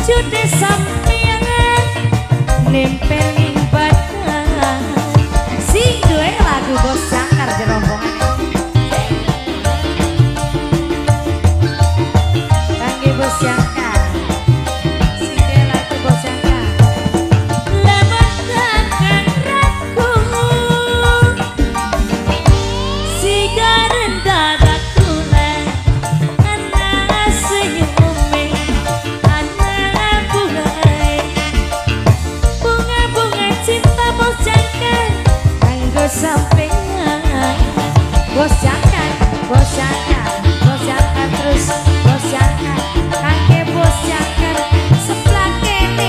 wujude sampeyan nempeling badan sing duwe lagu Bos Jangkar jerombongan kangge Bos Jangkar sing duwe lagu Bos Jangkar lamun takkan ragu sigaren dadaku lek ana senyume ana bunga cinta Bos Jangkar kanggo sampeyan Bos Jangkar Bos Jangkar Bos Jangkar terus Bos Jangkar kangge Bos Jangkar sebelah kene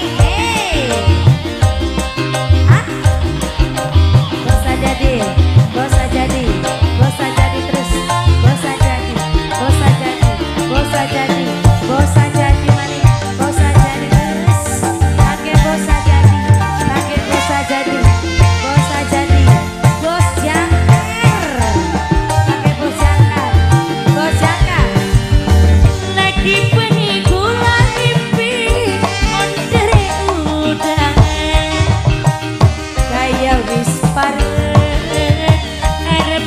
Bos Ajadi Bos Ajadi Bos Ajadi terus Bos Ajadi Bos Ajadi Bos Ajadi Bos Ajadi mari Bos Ajadi terus kangge Bos Ajadi kangge Bos Ajadi Bos Ajadi Bos Jangkar kangge Bos Jangkar Bos Jangkar lagi pengen kula mimpi ondere udang kaya wis parek arep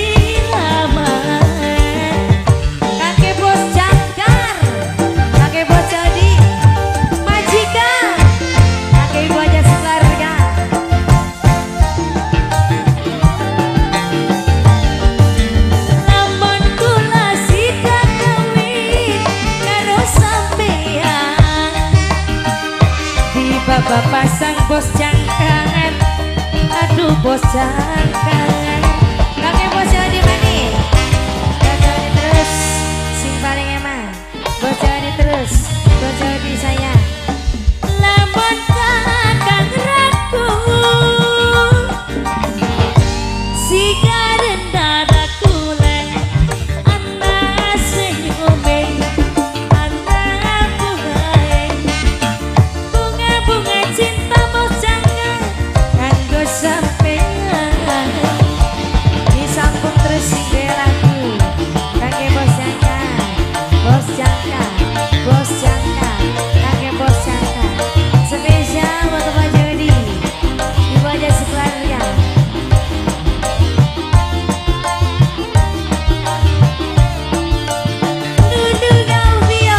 dilamar kangge Bos Jangkar kangge Bos Jadi majikan kangge ibu aja sekeluarga namun kula sidak kawin karo sampeyan di baba pasang Bos Jangkar aduh Bos Jangkar kangge Bos Jadi mani Bos Jadi terus sing paling eman Bos Jadi terus Bos Jadi saya lamun takkan ragu sigaren dadaku lek ana senyume ana bunga cinta Bos Jangkar kanggo sampeyan disambung terus sing lagu kangge Bos Jangkar Bos Jangkar Bos Jangkar kangge Bos Jangkar spesial buat Pak Jody ibu aja sekeluarga Dudu Galvio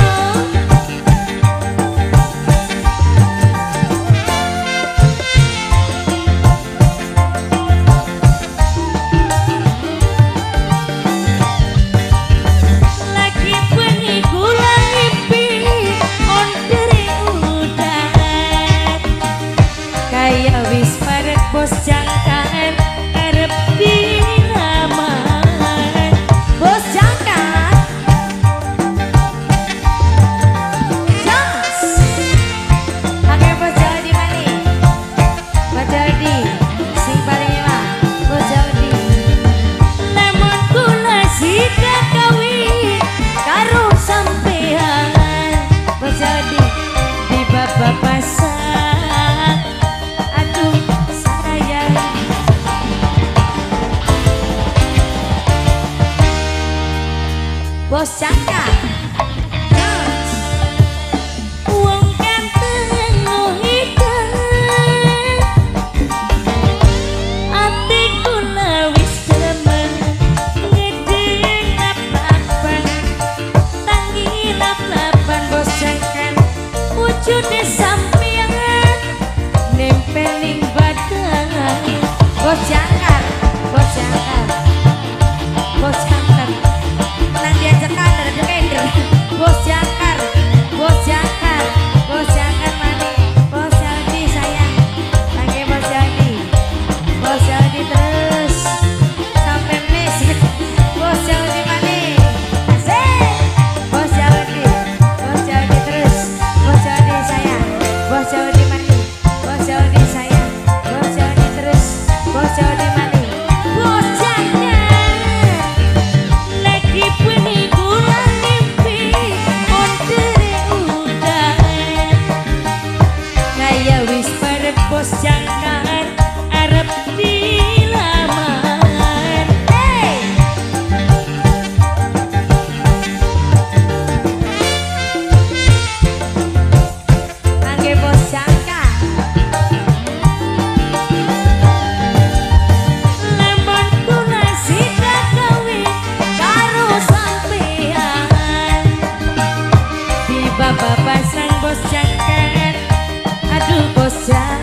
lagi pengen kula mimpi ondere udang kaya wis parek Bos Jangkar arep dilamar Bos Jangkar Jos pakai Bos Jadi mani Bos Jadi sing paling enak Bos Jadi namun kula sidak kawin karo sampeyan Bos Jadi di baba pasang aduh sayang Bos Jangkar Jos wong ganteng ngohidan ati kula wis demen ngedeng lap-lapan tangi lap-lapan Bos Jangkar wujude sampeyan nempeling badan Bos Jangkar Bos Jangkar Bos Jangkar nang diajak kader jekender Bos Jangkar Bos Jangkar Bos Jangkar mani Bos Jadi sayang kangge Bos Jadi Bos Jadi terus sampai mes Bos Jadi mani asik Bos Jadi terus Bos Jadi sayang Bos Jadi mani Bos Jadi sayang Bos Jadi terus Bos Jadi mani Bos Jangkar bapak sang bos jangkar. Aduh bos jangkar.